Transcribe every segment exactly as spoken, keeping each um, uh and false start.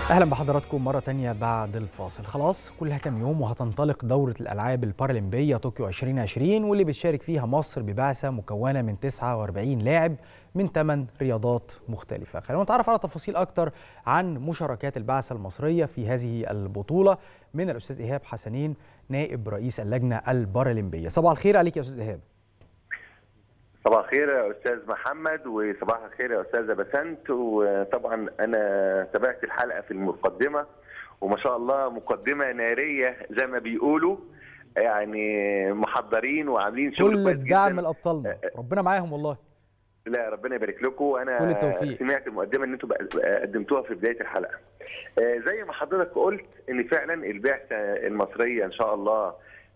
أهلا بحضراتكم مرة تانية بعد الفاصل. خلاص كلها كام يوم وهتنطلق دورة الألعاب البارالمبية طوكيو ألفين وعشرين، واللي بتشارك فيها مصر ببعثة مكونة من تسعة وأربعين لاعب من ثمان رياضات مختلفة. خلونا نتعرف على تفاصيل أكتر عن مشاركات البعثة المصرية في هذه البطولة من الأستاذ إيهاب حسنين نائب رئيس اللجنة البارالمبية. صباح الخير عليك يا أستاذ إيهاب. صباح الخير يا استاذ محمد، وصباح الخير يا استاذه بسنت. وطبعا انا تابعت الحلقه في المقدمه، وما شاء الله مقدمه ناريه زي ما بيقولوا، يعني محضرين وعاملين شغل كل كويس جدا. الدعم لأبطالنا، ربنا معاهم والله. لا ربنا يبارك لكم. انا كل التوفيق. سمعت المقدمه اللي انتم قدمتوها في بدايه الحلقه. زي ما حضرتك قلت ان فعلا البعثه المصريه ان شاء الله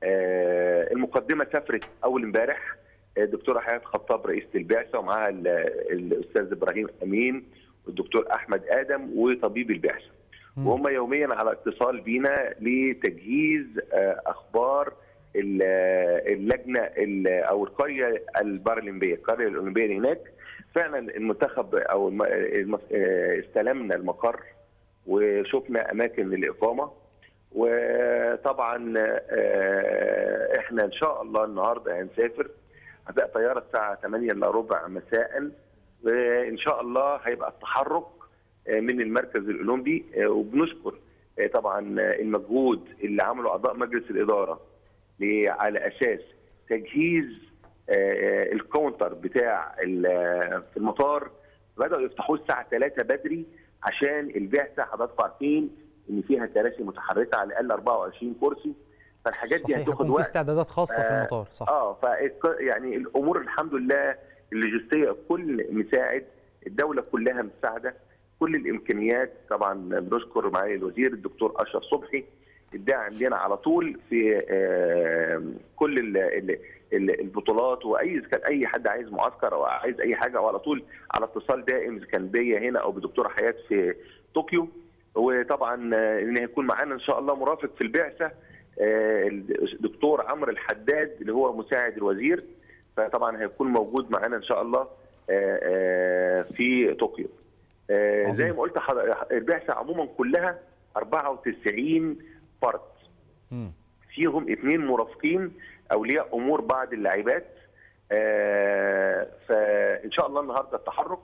المقدمه سافرت اول امبارح. الدكتوره حياه خطاب رئيسه البعثه، ومعاها الاستاذ ابراهيم امين والدكتور احمد ادم وطبيب البعثه، وهم يوميا على اتصال بينا لتجهيز اخبار اللجنه او القريه البارالمبيه، القريه الاولمبيه اللي هناك. فعلا المنتخب او استلمنا المقر وشفنا اماكن الاقامه، وطبعا احنا ان شاء الله النهارده هنسافر. هتبقى طياره الساعه ثمانية الا ربع مساء، وان شاء الله هيبقى التحرك من المركز الاولمبي. وبنشكر طبعا المجهود اللي عمله اعضاء مجلس الاداره على اساس تجهيز الكاونتر بتاع في المطار. بداوا يفتحوه الساعه ثلاثة بدري عشان البعثه. حضراتكم عارفين ان فيها كراسي متحركه على الاقل أربعة وعشرين كرسي، فالحاجات دي هتاخد وقت. في استعدادات خاصه في المطار، صح؟ اه ف يعني الامور الحمد لله اللوجستيه الكل مساعد، الدوله كلها مساعده، كل الامكانيات. طبعا بنشكر معالي الوزير الدكتور اشرف صبحي الداعم لنا على طول في آه كل ال ال ال البطولات، واي كان اي حد عايز معسكر او عايز اي حاجه، او على طول على اتصال دائم اذا كان بيا هنا او بدكتوره حياه في طوكيو. وطبعا ان هيكون معانا ان شاء الله مرافق في البعثه الدكتور عمرو الحداد اللي هو مساعد الوزير، فطبعا هيكون موجود معانا ان شاء الله في طوكيو. زي ما قلت البعثه عموما كلها أربعة وتسعين فرد، فيهم اثنين مرافقين اولياء امور بعض اللاعبات. فان شاء الله النهارده التحرك.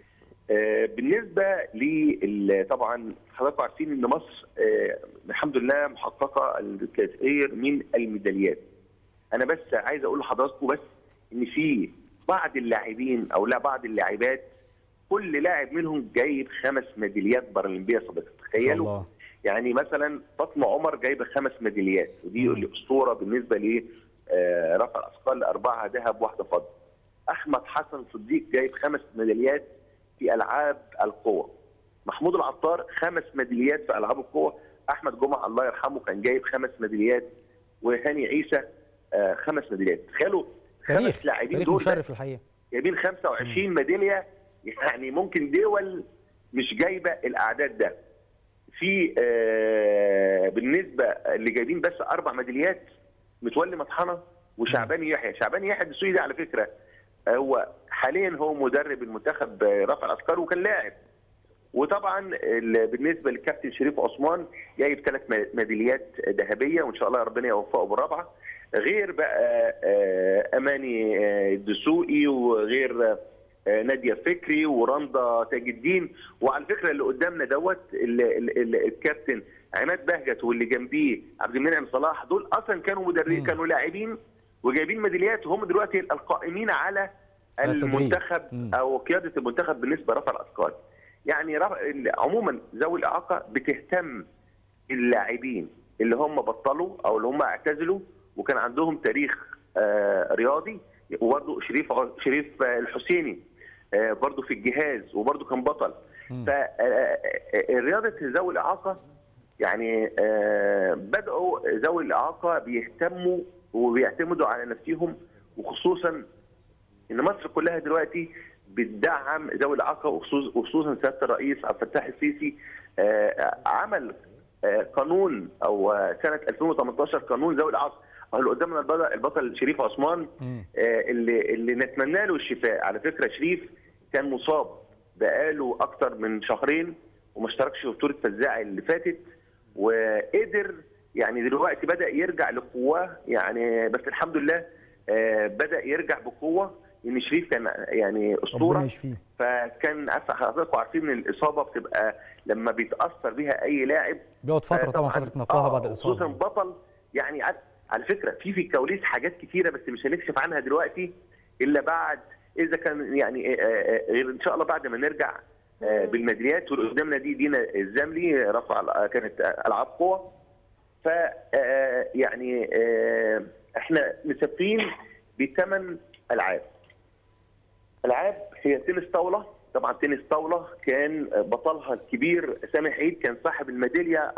بالنسبه ل طبعا حضراتكم عارفين ان مصر الحمد لله محققه الكثير من الميداليات. انا بس عايز اقول لحضراتكم بس ان في بعض اللاعبين او لا بعض اللاعبات كل لاعب منهم جايب خمس ميداليات بارالمبيه سابقه. تخيلوا يعني مثلا فاطمه عمر جايبه خمس ميداليات، ودي الاسطوره بالنسبه ل رفع الاثقال، اربعه ذهب واحده فضه. احمد حسن صديق جايب خمس ميداليات في العاب القوى. محمود العطار خمس ميداليات في العاب القوى. احمد جمعه الله يرحمه كان جايب خمس ميداليات، وهاني عيسى آه خمس ميداليات. تخيلوا خمس لاعبين دول مشرف الحقيقه جايبين خمسة وعشرين ميداليه، يعني ممكن دول مش جايبه الاعداد ده. في آه بالنسبه اللي جايبين بس اربع ميداليات متولي مطحنه وشعبان يحيى. شعبان يحيى الدسوقي ده على فكره هو حاليا هو مدرب المنتخب رفع الاثقال وكان لاعب. وطبعا بالنسبه للكابتن شريف عثمان جايب ثلاث ميداليات ذهبيه، وان شاء الله ربنا يوفقه بالرابعه. غير بقى اماني الدسوقي، وغير ناديه فكري ورندا تاج الدين. وعلى فكره اللي قدامنا دوت الكابتن عماد بهجت واللي جنبيه عبد المنعم صلاح، دول اصلا كانوا مدربين كانوا لاعبين وجايبين ميداليات، وهم دلوقتي القائمين على المنتخب او قياده المنتخب بالنسبه لرفع الاثقال. يعني عموما ذوي الاعاقه بتهتم اللاعبين اللي هم بطلوا او اللي هم اعتزلوا وكان عندهم تاريخ آه رياضي. وبرده شريف شريف الحسيني آه برده في الجهاز وبرده كان بطل. فرياضه ذوي الاعاقه يعني آه بداوا ذوي الاعاقه بيهتموا وبيعتمدوا على نفسهم، وخصوصا ان مصر كلها دلوقتي بتدعم ذوي الاعاقه، وخصوصا سياده الرئيس عبد الفتاح السيسي آه عمل آه قانون او سنه ألفين وثمانية عشر قانون ذوي الاعاقه. اللي قدامنا البطل, البطل شريف عثمان آه اللي اللي نتمنى له الشفاء. على فكره شريف كان مصاب بقاله اكتر من شهرين وما اشتركش في بطوله فزاعه اللي فاتت، وقدر يعني دلوقتي بدا يرجع لقواه يعني، بس الحمد لله آه بدا يرجع بقوه. ان شريف كان يعني اسطوره، ربنا يشفيه. فكان حضراتكم عارفين ان الاصابه بتبقى لما بيتاثر بيها اي لاعب بيقعد فتره طبعا فتره نقاهه بعد الاصابه، خصوصا بطل. يعني على فكره في في الكواليس حاجات كتيره بس مش هنكشف عنها دلوقتي الا بعد، اذا كان يعني غير ان شاء الله بعد ما نرجع بالميداليات. واللي قدامنا دي دينا الزملي رفع كانت العاب قوه. ف يعني احنا مسافرين بثمان العاب. العاب هي تنس طاوله، طبعا تنس طاوله كان بطلها الكبير سامح عيد، كان صاحب الميداليه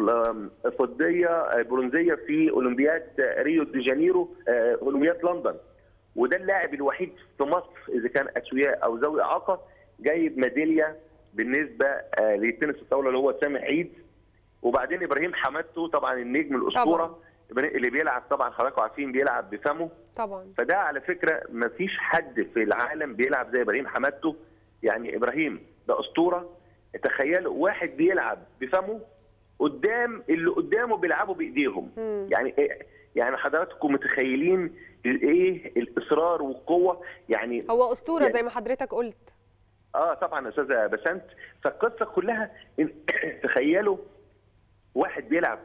الفضيه البرونزيه في اولمبياد ريو دي جانيرو، اولمبياد لندن. وده اللاعب الوحيد في مصر اذا كان اسوياء او ذوي اعاقه جايب ميداليه بالنسبه للتنس الطاوله اللي هو سامح عيد. وبعدين ابراهيم حمادته طبعا النجم الاسطوره طبعا. اللي بيلعب طبعا حضراتكم عارفين بيلعب بفمه طبعا. فده على فكره ما فيش حد في العالم بيلعب زي ابراهيم حمادته. يعني ابراهيم ده اسطوره. تخيلوا واحد بيلعب بفمه قدام اللي قدامه بيلعبوا بايديهم. مم. يعني يعني حضراتكم متخيلين ايه الاصرار والقوه. يعني هو اسطوره يعني زي ما حضرتك قلت. اه طبعا استاذه بسنت. فالقصه كلها تخيلوا واحد بيلعب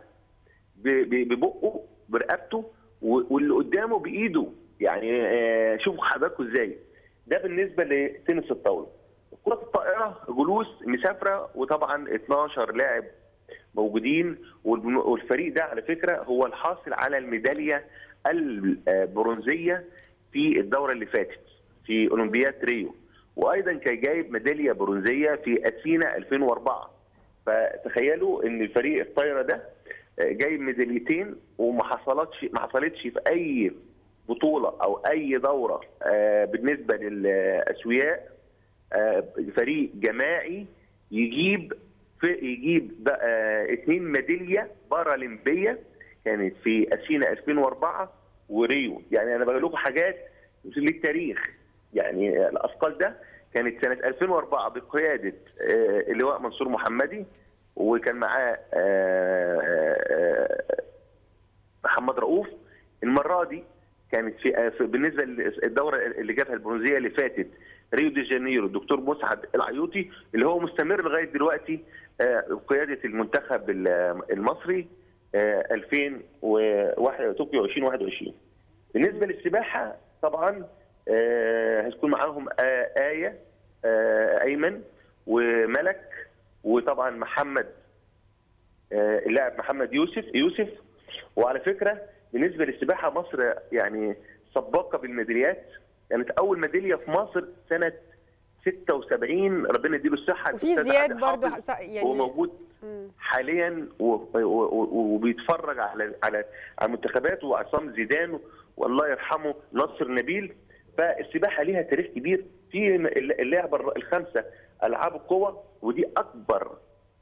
ببقه برقبته واللي قدامه بايده. يعني آه شوفوا حضراتكم ازاي. ده بالنسبه لتنس الطاوله. كره الطائره جلوس مسافره، وطبعا اتناشر لاعب موجودين، والفريق ده على فكره هو الحاصل على الميداليه البرونزيه في الدوره اللي فاتت في اولمبياد ريو، وايضا كان جايب ميداليه برونزيه في اثينا ألفين وأربعة. فتخيلوا ان الفريق الطايره ده جايب ميداليتين وما حصلتش ما حصلتش في اي بطوله او اي دوره بالنسبه للاسوياء فريق جماعي يجيب في يجيب اثنين ميداليه بارالمبيه كانت في اثينا ألفين وأربعة وريو. يعني انا بقول لكم حاجات للتاريخ. يعني الاثقال ده كانت سنه ألفين وأربعة بقياده اللواء منصور محمدي، وكان معاه محمد رؤوف. المره دي كانت في بالنسبه للدوره اللي جابها البرونزيه اللي فاتت ريو دي جانيرو الدكتور مسعد العيوطي اللي هو مستمر لغايه دلوقتي بقياده المنتخب المصري ألفين وواحد طوكيو ألفين وواحد وعشرين. بالنسبه للسباحه طبعا هتكون معاهم آية أيمن وملك، وطبعا محمد اللاعب محمد يوسف يوسف. وعلى فكره بالنسبه للسباحه مصر يعني سباقه بالميداليات. كانت يعني اول ميداليه في مصر سنه ستة وسبعين ربنا يديله الصحه. وفي زياد برضه يعني هو موجود حاليا وبيتفرج على على المنتخبات، وعصام زيدان والله يرحمه نصر نبيل. فالسباحه ليها تاريخ كبير في اللعبه الخمسه العاب القوى، ودي اكبر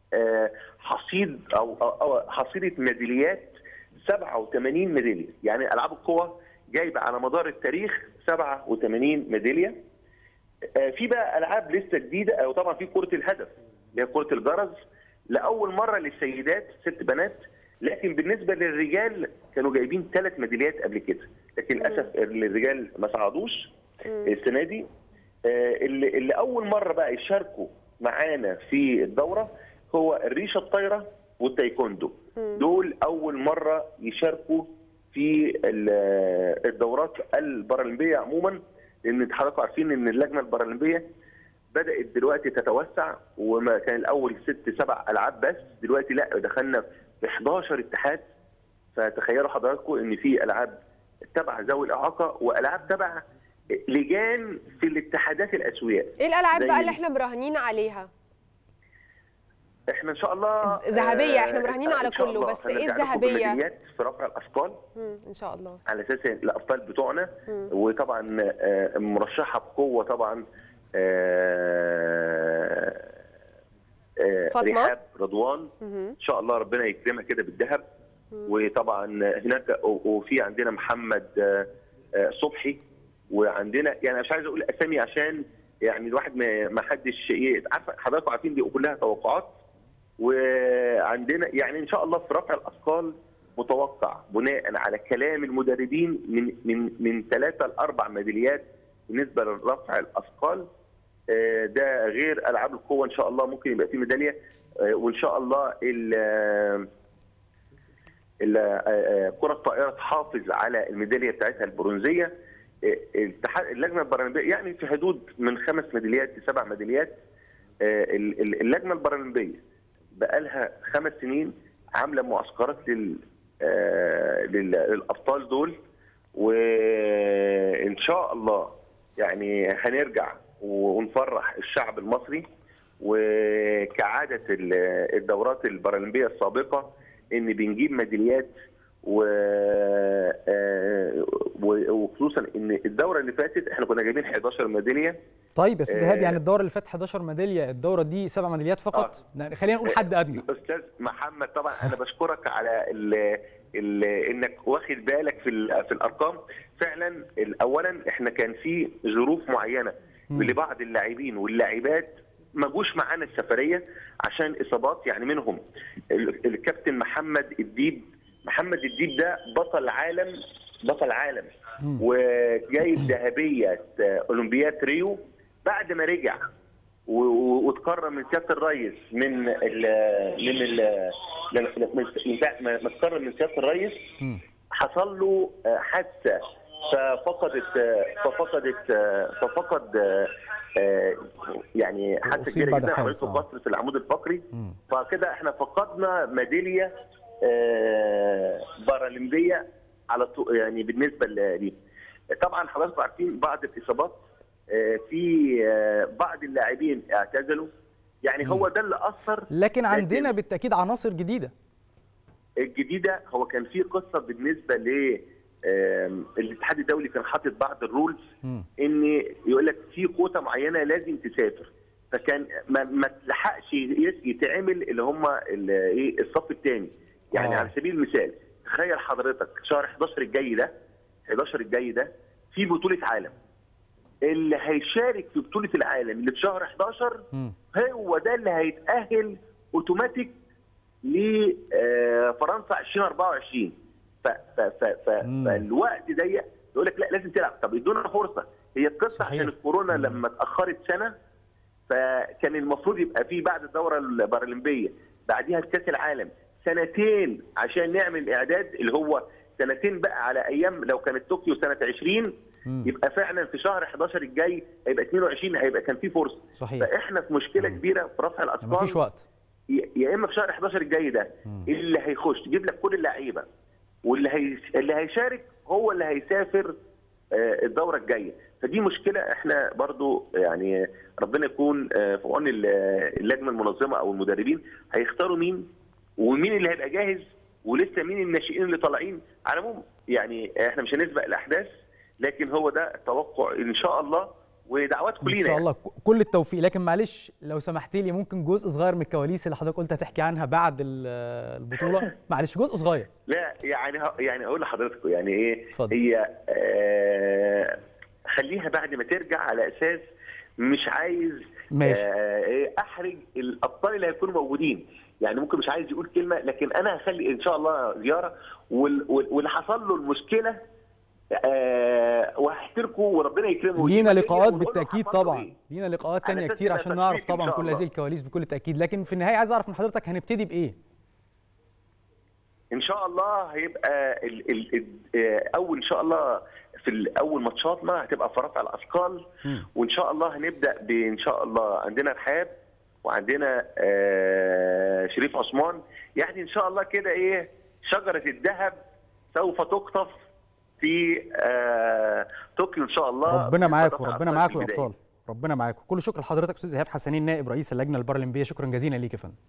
حصيد او او حصيله ميداليات سبعة وثمانين ميداليه. يعني العاب القوى جايبه على مدار التاريخ سبعة وثمانين ميداليه. في بقى العاب لسه جديده، او طبعا في كره الهدف اللي هي كره الجرس لاول مره للسيدات ست بنات. لكن بالنسبه للرجال كانوا جايبين ثلاث ميداليات قبل كده، لكن للاسف الرجال ما صعدوش السنه دي. اللي, اللي اول مره بقى يشاركوا معانا في الدوره هو الريشه الطايره والتايكوندو. دول اول مره يشاركوا في الدورات البارالمبيه عموما، لان حضراتكم عارفين ان اللجنه البارالمبيه بدات دلوقتي تتوسع، وما كان الاول ست سبع العاب بس، دلوقتي لا دخلنا في حداشر اتحاد. فتخيلوا حضراتكم ان في العاب تبع ذوي الاعاقه والعاب تبع لجان في الاتحادات الاسوياء. ايه الالعاب بقى اللي احنا مراهنين عليها؟ احنا ان شاء الله ذهبيه. احنا مراهنين على كله، بس ايه الذهبيه؟ في رفع الاثقال ان شاء الله على اساس الابطال بتوعنا. مم. وطبعا مرشحه بقوه طبعا رحاب رضوان. مم. ان شاء الله ربنا يكرمها كده بالذهب. وطبعا هناك وفي عندنا محمد صبحي، وعندنا يعني مش عايز اقول اسامي عشان يعني الواحد ما حدش عارف. حضراتكم عارفين دي كلها توقعات. وعندنا يعني ان شاء الله في رفع الاثقال متوقع بناء على كلام المدربين من من من ثلاثه لاربع ميداليات بالنسبه لرفع الاثقال. ده غير العاب القوه ان شاء الله ممكن يبقى في ميداليه، وان شاء الله كره الطائره تحافظ على الميداليه بتاعتها البرونزيه. اللجنه البارالمبيه يعني في حدود من خمس ميداليات لسبع ميداليات. اللجنه البارالمبيه بقى لها خمس سنين عامله معسكرات لل للابطال دول، وان شاء الله يعني هنرجع ونفرح الشعب المصري. وكعاده الدورات البارالمبيه السابقه ان بنجيب ميداليات، وخصوصا ان الدوره اللي فاتت احنا كنا جايبين حداشر ميداليه. طيب يا استاذ ايهاب، يعني الدوره اللي فاتت حداشر ميداليه، الدوره دي سبع ميداليات فقط. آه. خلينا نقول حد ادنى. استاذ محمد طبعا انا بشكرك على ال ال انك واخد بالك في في الارقام. فعلا اولا احنا كان في ظروف معينه لبعض اللاعبين واللاعبات ما جوش معانا السفريه عشان اصابات، يعني منهم الكابتن محمد الديب. محمد الديب ده بطل عالم بطل عالم وجايب ذهبيه اولمبياد ريو. بعد ما رجع واتكرم من سياده الرئيس من ال من ال ما اتكرم من سياده الرئيس حصل له حادثه ففقدت ففقدت ففقد يعني حادثه كبيره جدا عملته كسر في العمود الفقري. فكده احنا فقدنا ميداليه بارالمبيه على طول يعني بالنسبه ليه. طبعا حضراتكم عارفين بعض الاصابات في بعض اللاعبين اعتزلوا، يعني هو ده اللي اثر. لكن عندنا بالتاكيد عناصر جديده. الجديده هو كان في قصه بالنسبه ل الاتحاد الدولي كان حاطط بعض الرولز ان يقول لك في كوتا معينه لازم تسافر، فكان ما, ما تلحقش يتعمل اللي هم ايه الصف الثاني. يعني آه. على سبيل المثال تخيل حضرتك شهر حداشر الجاي ده حداشر الجاي ده في بطوله عالم. اللي هيشارك في بطوله العالم اللي في شهر حداشر هو ده اللي هيتاهل اوتوماتيك لفرنسا ألفين وأربعة وعشرين. فالوقت ضيق يقول لك لا لازم تلعب. طب ادونا فرصه. هي القصه عشان الكورونا لما اتاخرت سنه فكان المفروض يبقى في بعد الدوره البارالمبيه بعديها كاس العالم سنتين عشان نعمل اعداد، اللي هو سنتين بقى على ايام لو كانت طوكيو سنه عشرين يبقى فعلا في شهر حداشر الجاي هيبقى اتنين وعشرين هيبقى كان في فرصه. صحيح. فاحنا في مشكله كبيره في رفع الاثقال. مفيش وقت. يا اما في شهر حداشر الجاي ده اللي هيخش يجيب لك كل اللعيبه واللي هي اللي هيشارك هو اللي هيسافر الدوره الجايه. فدي مشكله احنا برضو يعني ربنا يكون في عون اللجنه المنظمه او المدربين هيختاروا مين ومين اللي هيبقى جاهز ولسه مين الناشئين اللي طالعين. على العموم يعني احنا مش هنسبق الاحداث، لكن هو ده التوقع ان شاء الله ودعواتكم لينا ان شاء الله كل التوفيق. لكن معلش لو سمحت لي ممكن جزء صغير من الكواليس اللي حضرتك قلت هتحكي عنها بعد البطوله. معلش جزء صغير. لا يعني يعني اقول لحضراتكم يعني ايه فضل. هي آه خليها بعد ما ترجع على اساس مش عايز آه احرج الابطال اللي هيكونوا موجودين. يعني ممكن مش عايز يقول كلمه لكن انا هخلي ان شاء الله زياره واللي حصل له المشكله أه وهحتركوا وربنا يكرمه. لينا لقاءات بالتاكيد طبعا، لينا لقاءات ثانيه كتير عشان نعرف طبعا كل هذه الكواليس بكل تاكيد. لكن في النهايه عايز اعرف من حضرتك هنبتدي بايه؟ ان شاء الله هيبقى ال ال ال اول ان شاء الله في اول ماتشاتنا هتبقى في رفع الاثقال، وان شاء الله هنبدا بان شاء الله عندنا رحاب وعندنا آه شريف عثمان. يعني ان شاء الله كده ايه شجره الذهب سوف تقطف في آه طوكيو ان شاء الله. ربنا معاكم ربنا معاكم يا ابطال، ربنا معاكم. كل شكر لحضرتك استاذ ايهاب حسنين نائب رئيس اللجنه البارالمبيه. شكرا جزيلا ليك يا فندم.